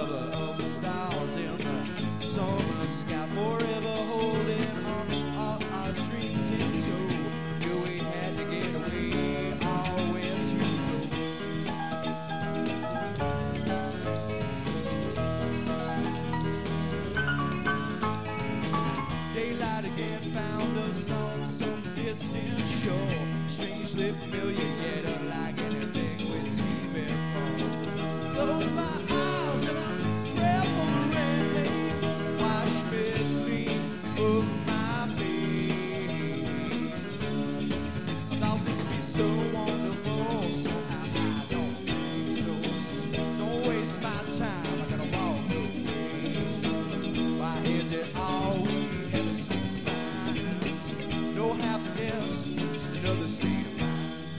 lover of the stars in the summer sky, forever holding on all our dreams in tow. Yeah, we had to get away, all where to go. Daylight again found us on some distant shore, strangely familiar yet unlike anything we'd seen before. Close my eyes and I reverie, wash me clean of my face. I thought this would be so wonderful, so I don't think so. Don't waste my time, I gotta walk away. Why is it all we ever survive? No happiness, just another state of mind.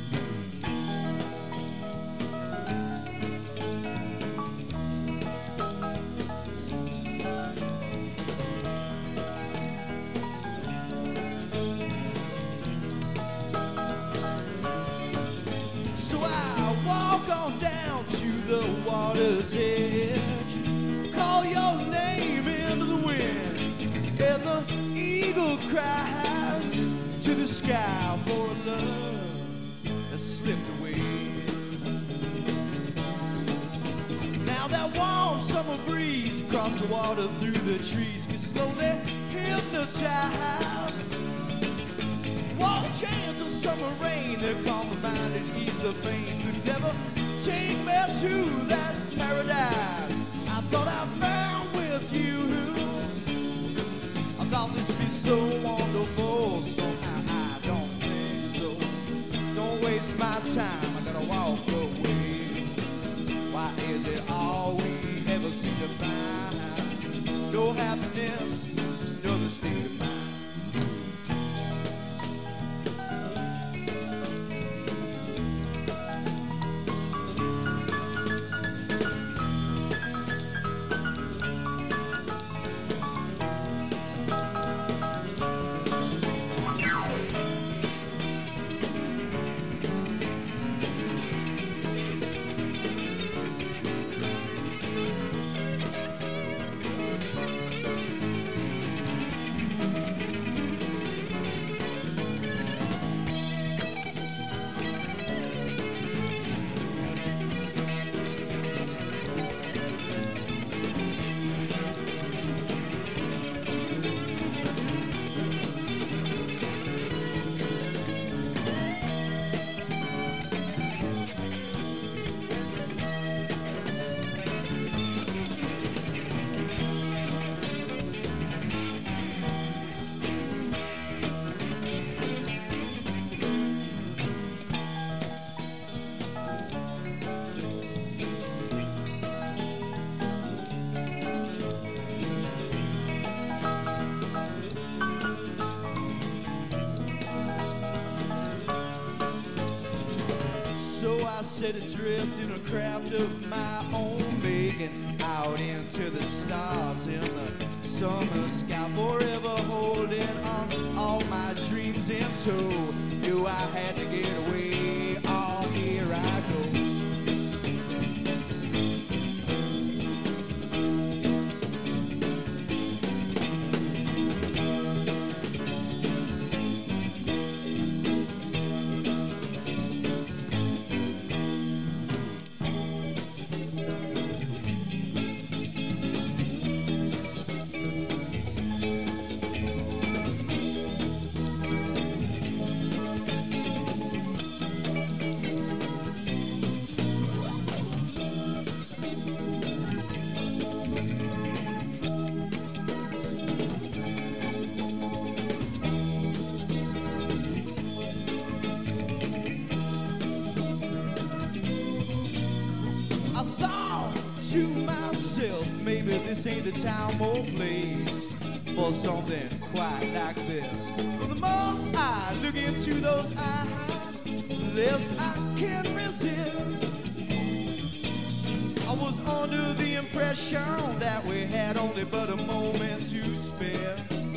So I walk on down to the water's edge, call your name into the wind, and the eagle cries to the sky for a love that slipped away. Now that warm summer breeze across the water through the trees can slowly hypnotize. Warm chance of summer rain that calm the mind and ease the pain could never take me to that paradise I thought I found with you. I thought this would be so wonderful, somehow I don't think so. Don't waste my time, I gotta walk away. Why is it all we ever seem to find? No happiness, just another state of mind. So I set adrift in a craft of my own making, out into the stars in the summer sky, forever holding on all my dreams in tow. Knew I had to get away, oh here I go. To myself, maybe this ain't the time or place for something quite like this. But the more I look into those eyes, the less I can resist. I was under the impression that we had only but a moment to spare.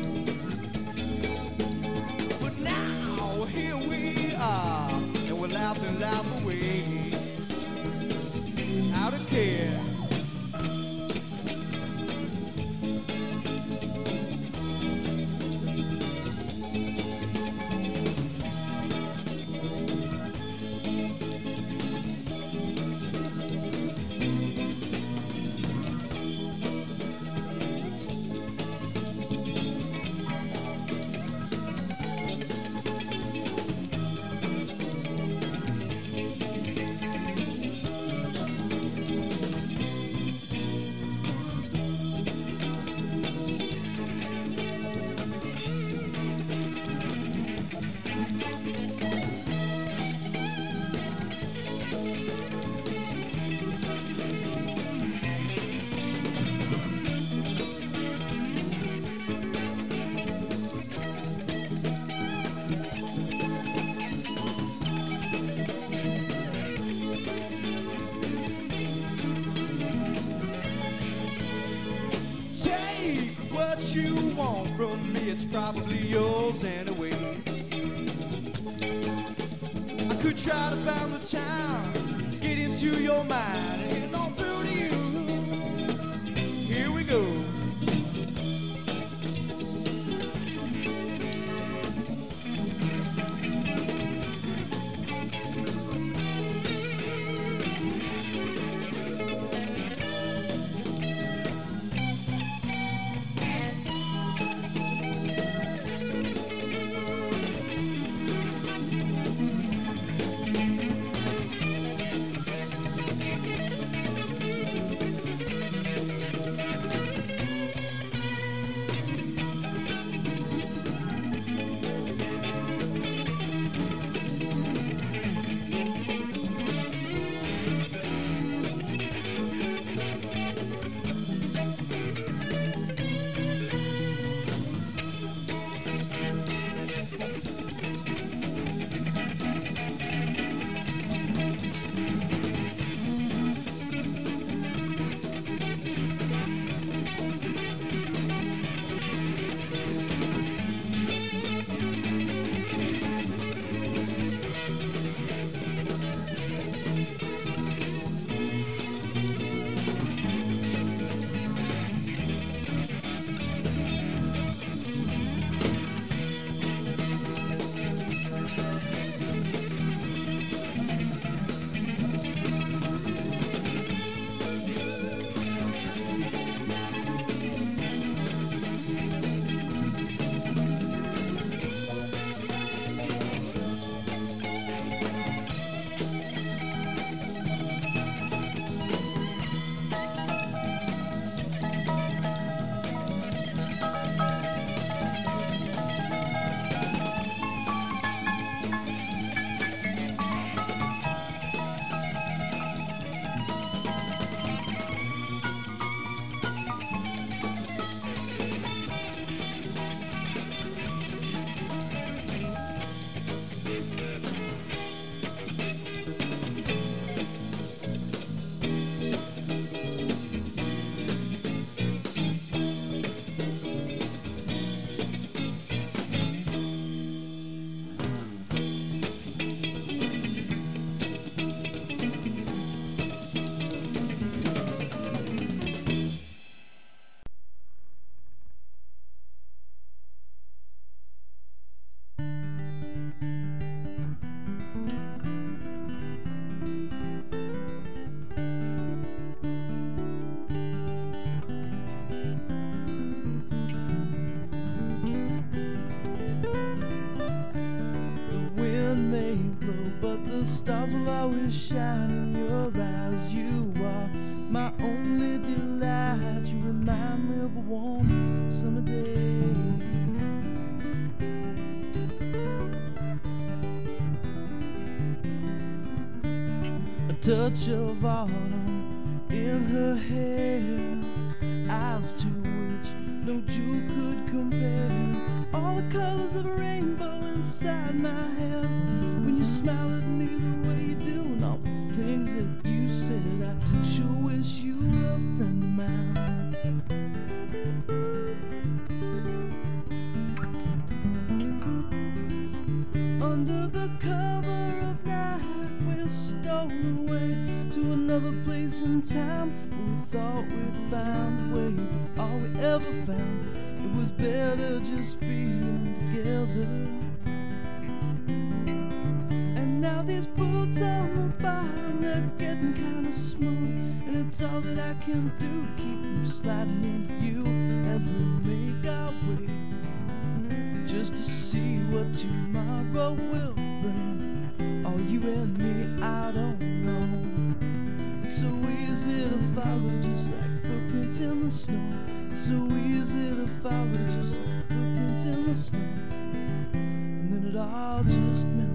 But now here we are, and we're laughing life away, out of care. from me, it's probably yours anyway. I could try to bound the town, get into your mind, and get on through to you. Here we go. Stars will always shine in your eyes. You are my only delight. You remind me of a warm summer day. A touch of autumn in her hair, eyes to which no jewel could compare. All the colors of a rainbow inside my head. When you smile at me the way you do, and all the things that you said, I sure wish you were a friend of mine. Under the cover of night, we're stolen away to another place in time. We thought we'd found a way, but all we ever found, it was better just being together. These boots on the bottom, they're getting kinda smooth, and it's all that I can do to keep them sliding into you as we make our way, just to see what tomorrow will bring. Oh, you and me, I don't know. It's so easy to follow, just like footprints in the snow. It's so easy to follow, just like footprints in the snow. And then it all just melts.